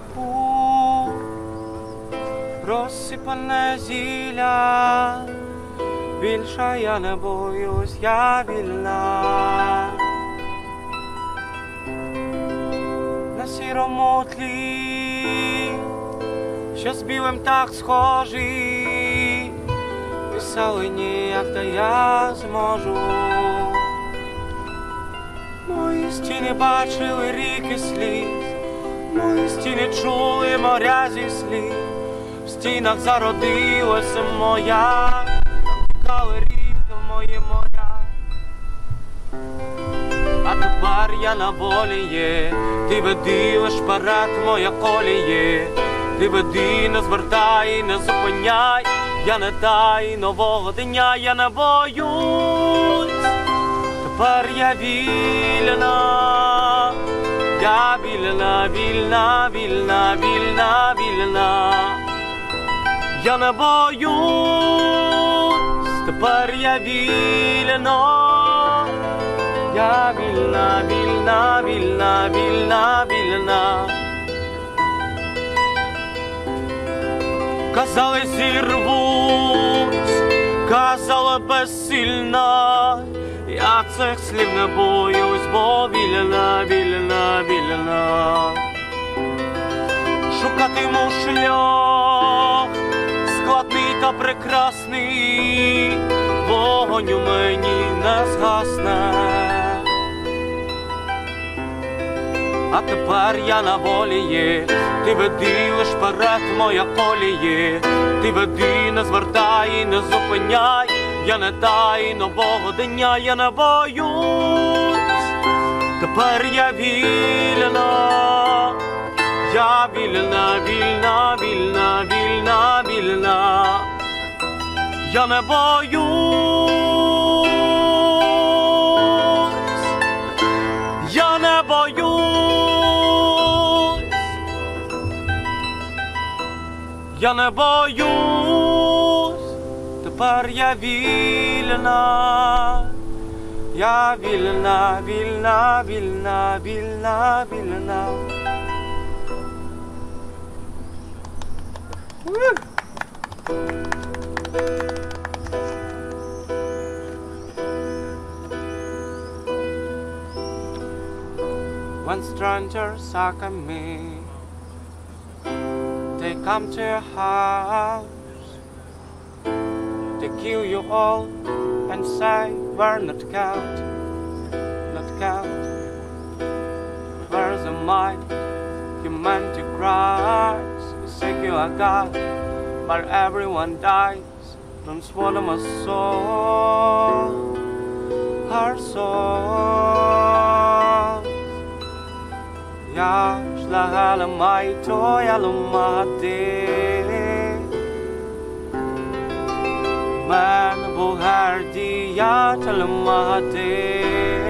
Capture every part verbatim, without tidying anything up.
даху розсипане зілля, більше я не боюсь, я вільна. На сірому тлі, що з білим так схожий, писали ніяк, та я зможу. Мої стіни бачили ріки сліз, мої стіни чули моря зі слів. В стінах зародилася моя, тікали ріки в мої моря. А тепер я на волі є, ти веди лиш вперед, моя коліє. Ти веди, не звертай, не зупиняй, я не тай нового дня, я не боюсь. Тепер я вільна, я вільна, вільна, вільна, вільна, вільна. Я не боюсь, тепер я вільна. Я вільна, вільна, вільна, вільна, вільна. Казали, зірвусь, казали, безсильна. Я цих слів не боюсь, бо вільна, вільна, вільна. Шукатиму шлях, складний та прекрасний, вогонь у мені не згасне. А тепер я на волі є, ти веди лиш вперед, моя коліє. Ти веди, не звертай, не зупиняй, я не дай нового дня, я не боюсь. Тепер я вільна, я вільна, вільна, вільна, вільна, вільна. Я не боюсь, я не боюсь. Я не боюсь, тепер я вільна. Я вільна, вільна, вільна, вільна, вільна. When strangers are coming, they come to your house, they kill you all and say we're not count, not count. Where's the mind, humanity cries, we say you are God, but everyone dies. Don't swallow my soul, our soul. Я шлагала май, то я ломати. Мен бугарді, я таломати.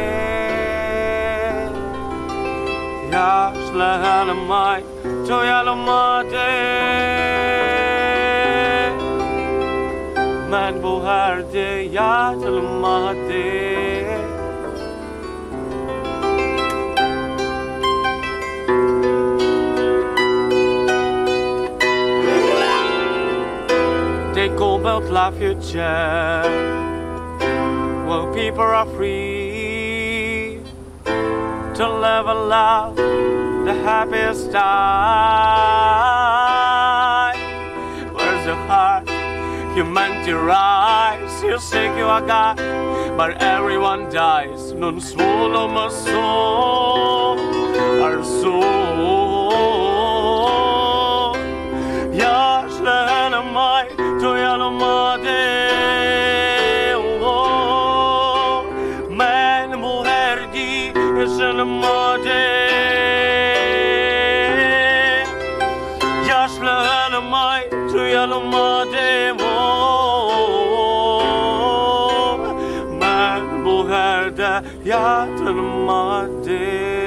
Я шлагала май, то я ломати. Мен бугарді, я таломати. They go about la future, well people are free to live and love the happiest time. Where's the heart, humanity rise, you think you are God, but everyone dies. Don't swallow my soul, our soul. Yash lehana mai to yalamade, oh, man muherdi yalamade. Yash lehana mai to yalamade, oh, man muherdi yalamade.